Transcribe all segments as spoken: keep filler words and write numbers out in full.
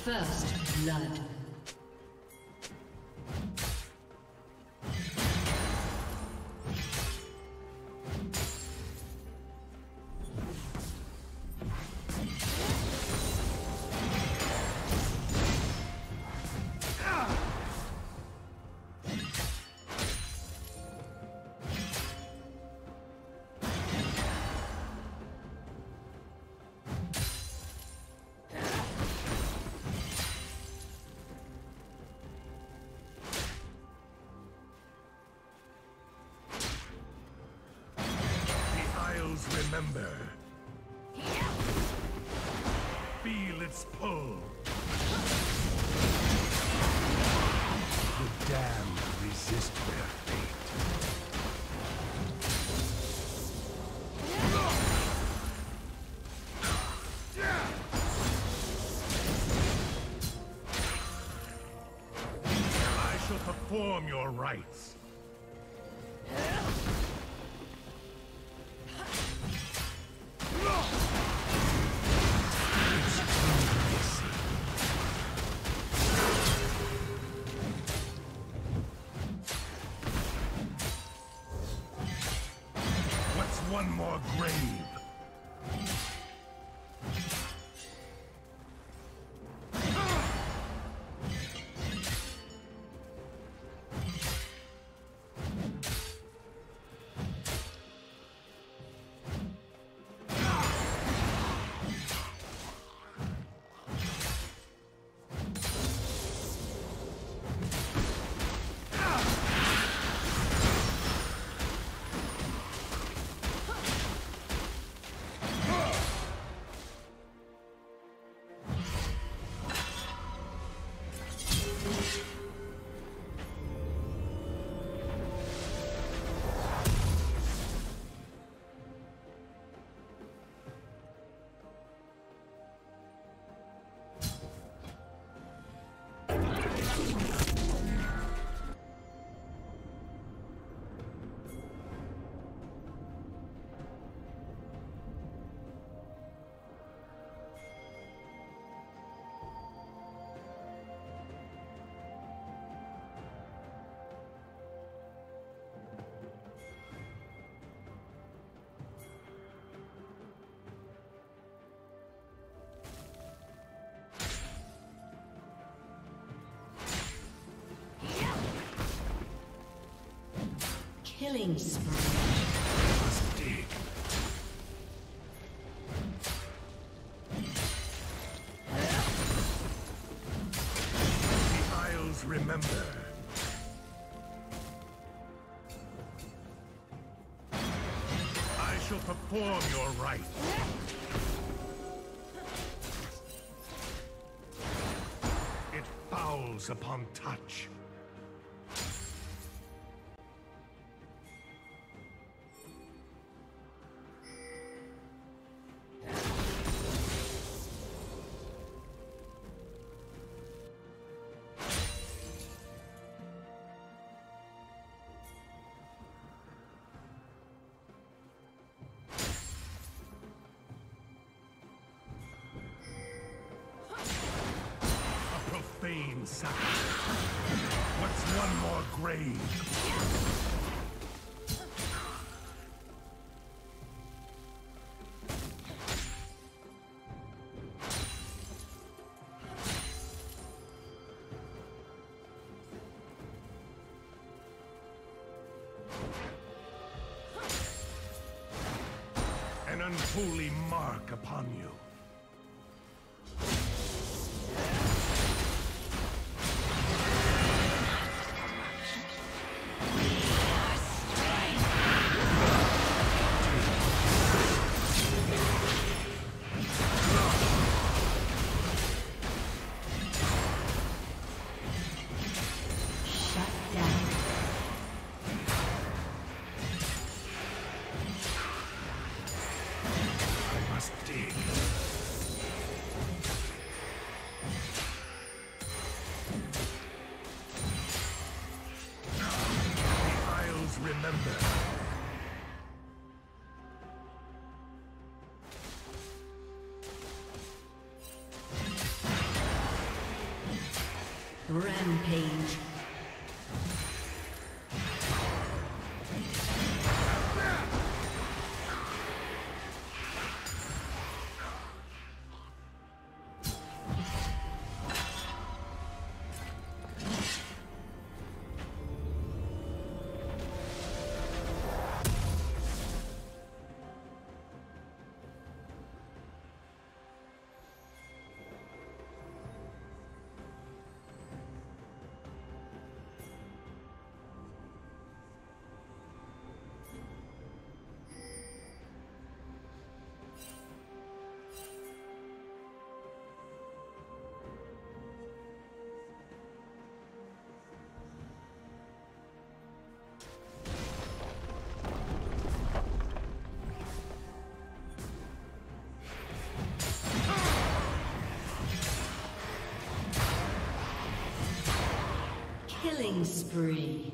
First blood. Remember. Feel its pull. The damned resist their fate. I shall perform your rites. One more grave. Killing spree. Must dig. The Isles remember. I shall perform your rite. It fouls upon touch. What's one more grave? An unholy mark upon you. Dig. Rampage. Killing spree.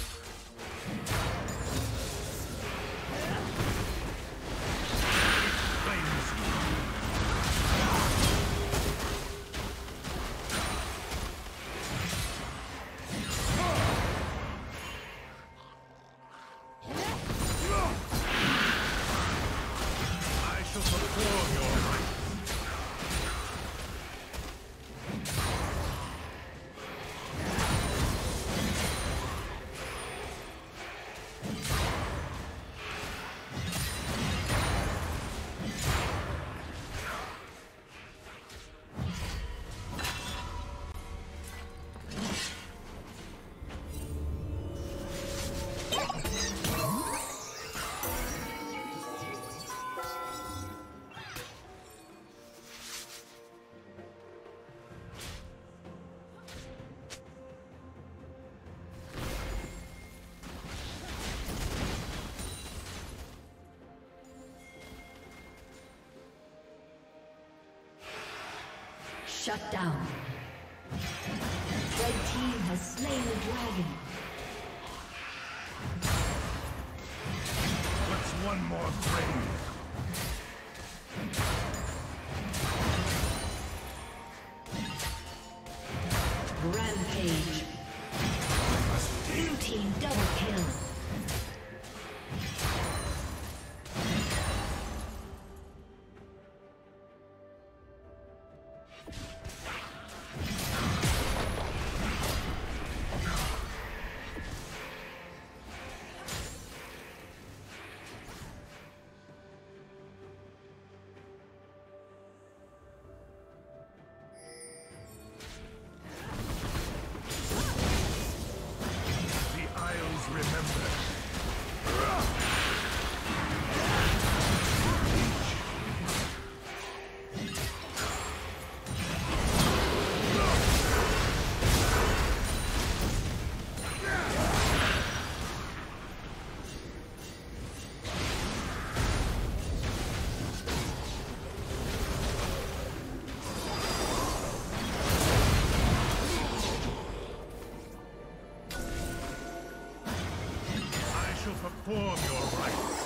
Shut down. Red team has slain the dragon. What's one more grave? Rampage. Blue team double kill. Perform your rights.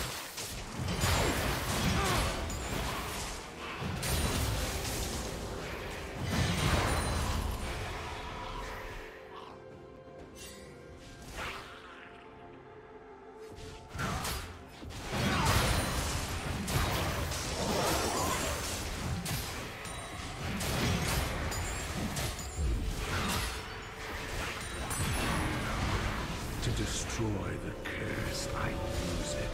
To destroy the curse, I use it.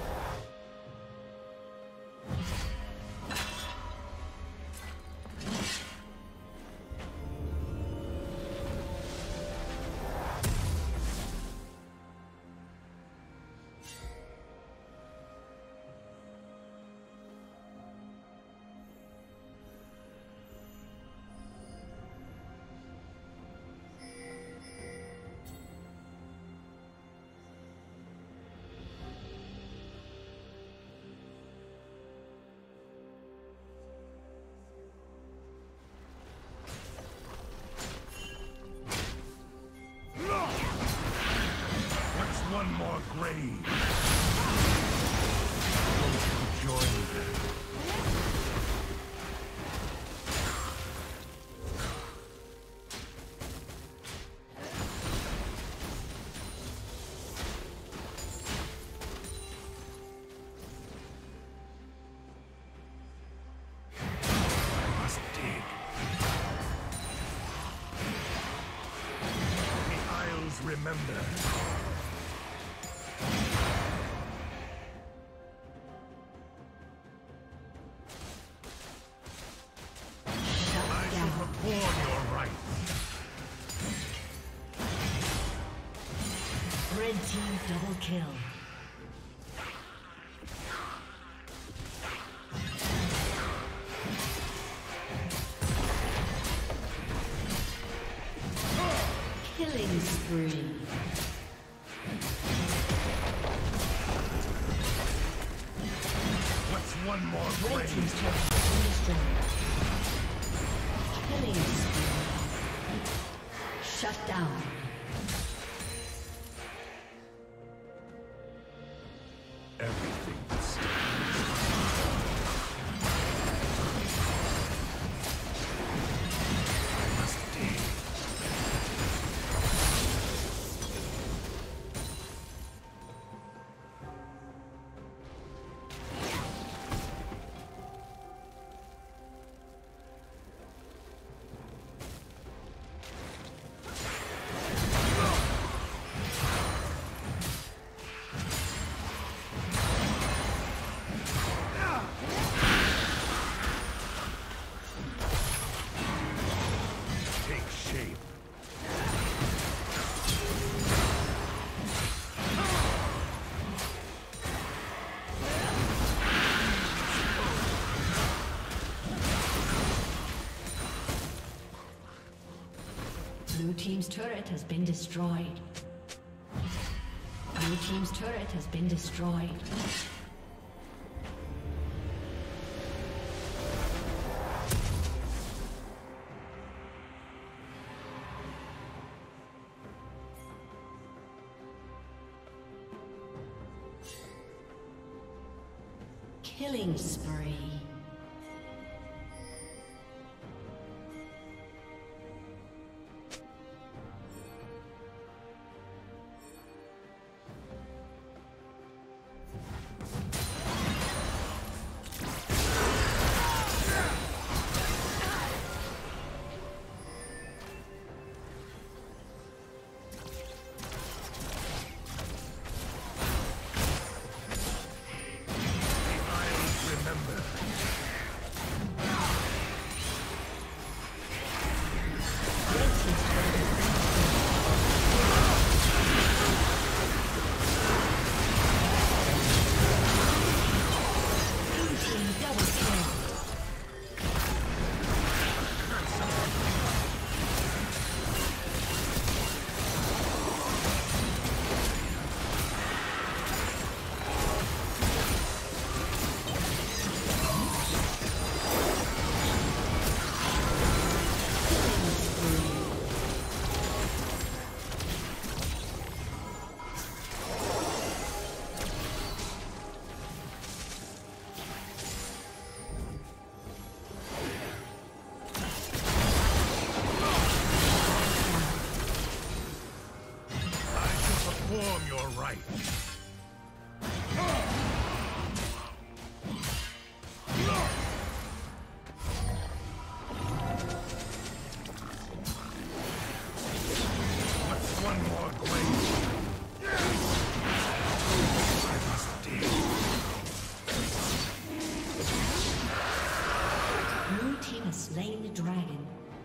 One more grave. Won't you join them? remember. I shall perform your rites. Red team double kill. Killing spree. What's one more Red grave? team's turret has been destroyed. Killing spree. Shut down. Everything that stands. I must dig. Blue team's turret has been destroyed. Blue team's turret has been destroyed. Killing spree. Perform your right. What's one more grave? I must dig. Blue team has slain the dragon.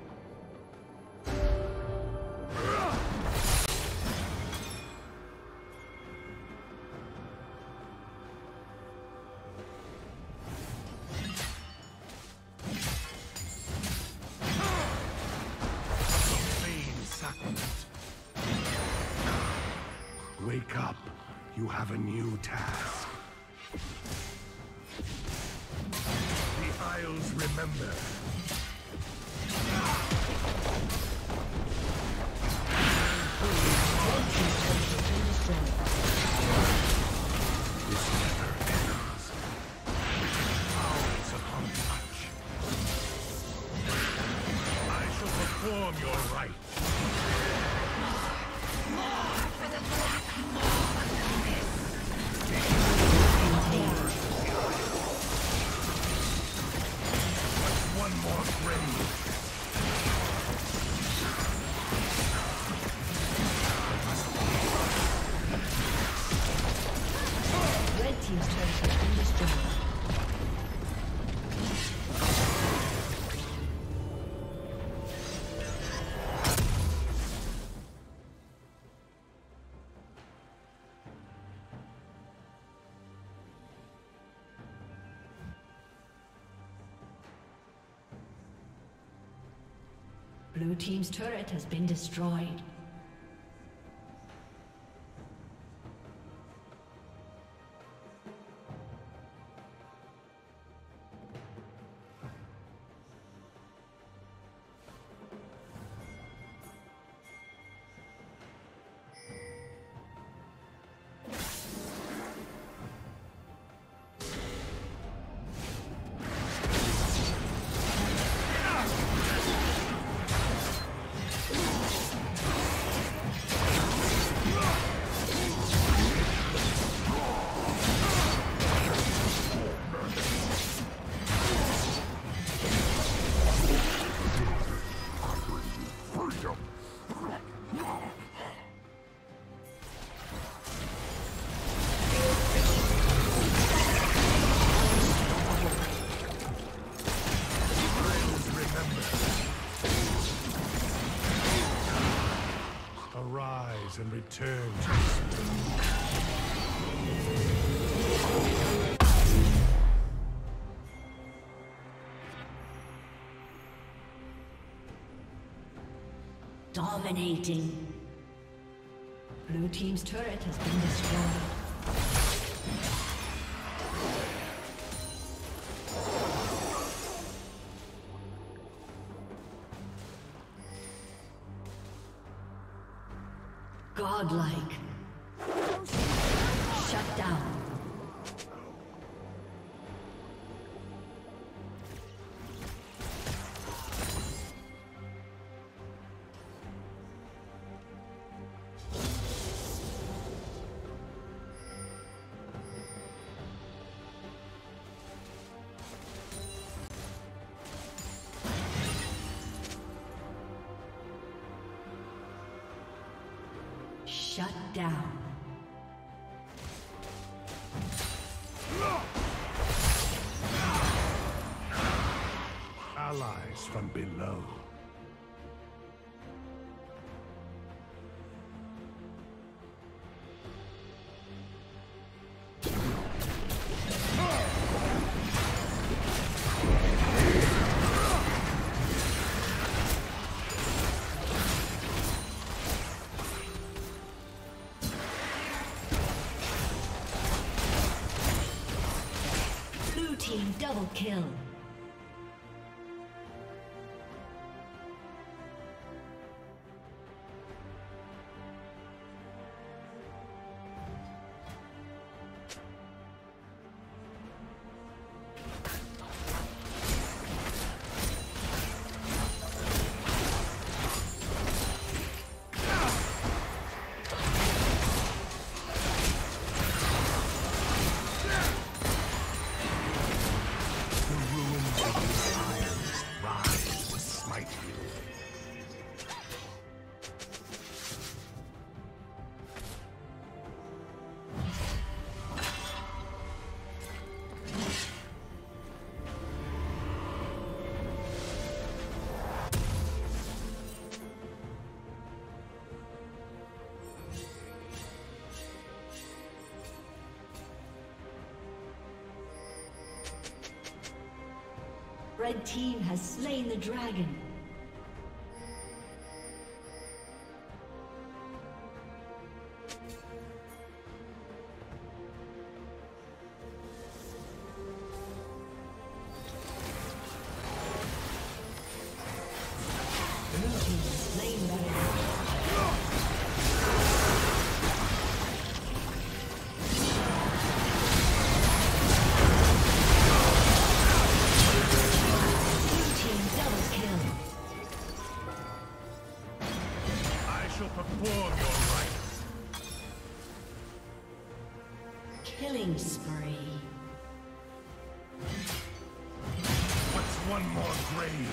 Wake up. You have a new task. The Isles remember. This never ends. Powers upon touch. I shall perform your right. One more grave. I must Blue team's turret has been destroyed. And return to Dominating. Blue team's turret has been destroyed. Godlike. Shut down. Shut down. allies from below. Double kill. Red team has slain the dragon. Killing spree. What's one more grave?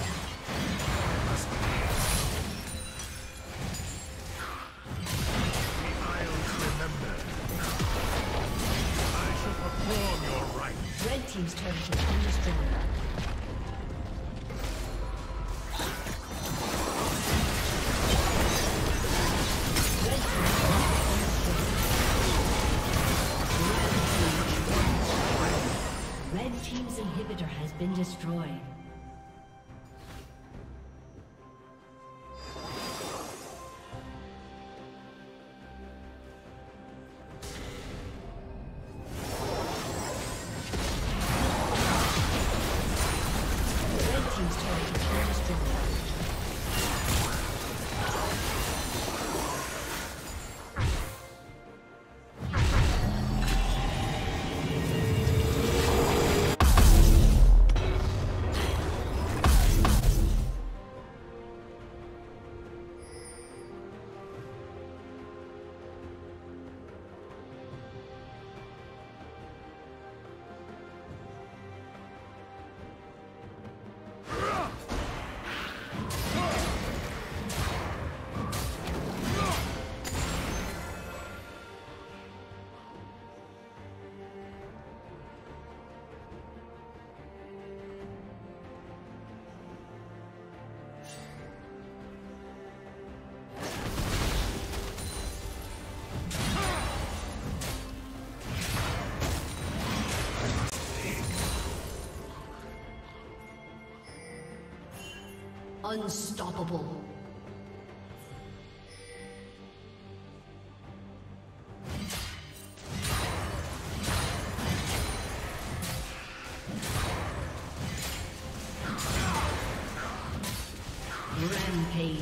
The Isles remember. I shall perform your rites. Red team's turret has been destroyed. Been destroyed. Unstoppable. Rampage.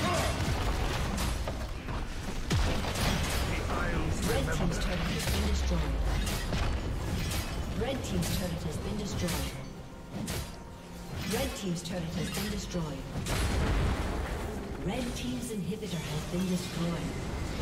Red team's turret has been destroyed. Red team's turret has been destroyed. Red team's turret has been destroyed. Red team's inhibitor has been destroyed.